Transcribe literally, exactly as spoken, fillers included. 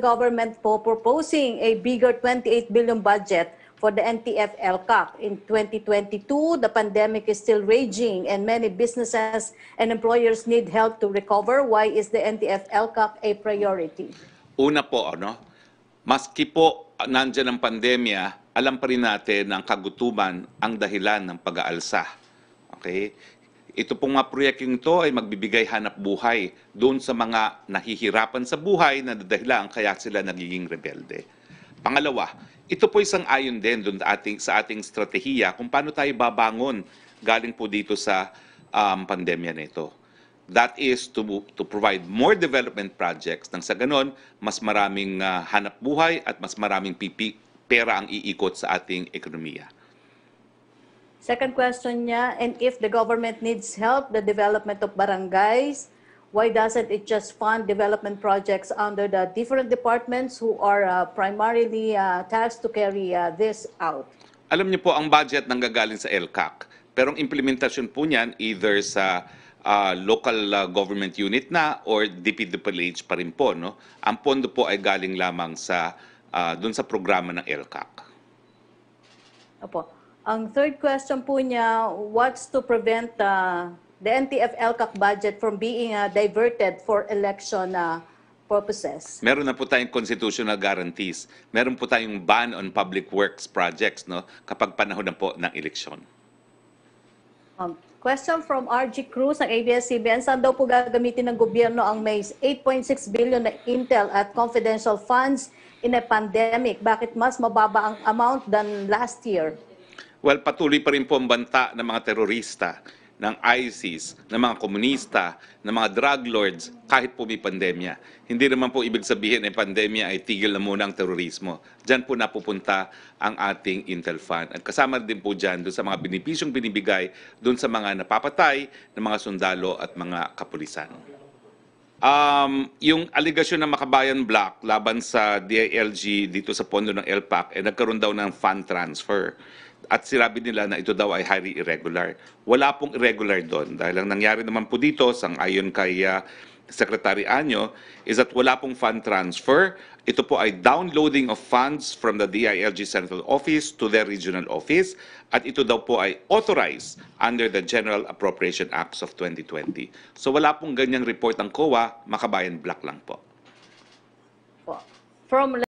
government po proposing a bigger twenty-eight billion budget for the N T F L C A C. In twenty twenty-two, the pandemic is still raging and many businesses and employers need help to recover. Why is the N T F L C A C a priority? Una po, ano, maski po nandyan ang pandemya, alam pa rin natin na ang kagutuman ang dahilan ng pag-aalsa. Okay? Ito pong mga proyektong ito ay magbibigay hanap buhay doon sa mga nahihirapan sa buhay na dahilan kaya sila nagiging rebelde. Pangalawa, ito po isang ayon din doon ating, sa ating strategiya kung paano tayo babangon galing po dito sa um, pandemya nito. That is to, to provide more development projects nang sa ganon, mas maraming uh, hanap buhay at mas maraming pipi, pera ang iikot sa ating ekonomiya. Second question niya, and if the government needs help, the development of barangays, why doesn't it just fund development projects under the different departments who are uh, primarily uh, tasked to carry uh, this out? Alam niyo po, ang budget nanggagaling sa L C A C, pero ang implementasyon po niyan either sa uh, local uh, government unit na or D P W H pa rin po. No? Ang pondo po ay galing lamang sa, uh, dun sa programa ng L C A C. Opo. Ang third question po niya, what's to prevent uh, the N T F L C A C budget from being uh, diverted for election uh, purposes? Meron na po tayong constitutional guarantees. Meron po tayong ban on public works projects no, kapag panahon na po ng eleksyon. Um, question from R G Cruz ng A B S C B N. Saan daw po gagamitin ng gobyerno ang may eight point six billion na intel at confidential funds in a pandemic? Bakit mas mababa ang amount than last year? Well, patuloy pa rin po ang banta ng mga terorista, ng ISIS, ng mga komunista, ng mga drug lords, kahit po may pandemya. Hindi naman po ibig sabihin na pandemya ay tigil na muna ang terorismo. Diyan po napupunta ang ating Intel Fund. At kasama din po dyan doon sa mga benepisyong binibigay doon sa mga napapatay ng mga sundalo at mga kapulisan. Um, yung aligasyon ng Makabayan Block laban sa D I L G dito sa pondo ng L P A C, eh, nagkaroon daw ng fund transfer. At sinabi nila na ito daw ay highly irregular. Wala pong irregular doon. Dahil ang nangyari naman po dito, sang-ayon kay uh, Secretary Anyo, is that wala pong fund transfer. Ito po ay downloading of funds from the D I L G Central Office to their regional office. At ito daw po ay authorized under the General Appropriation Acts of twenty twenty. So wala pong ganyang report ang C O A, Makabayan Block lang po. From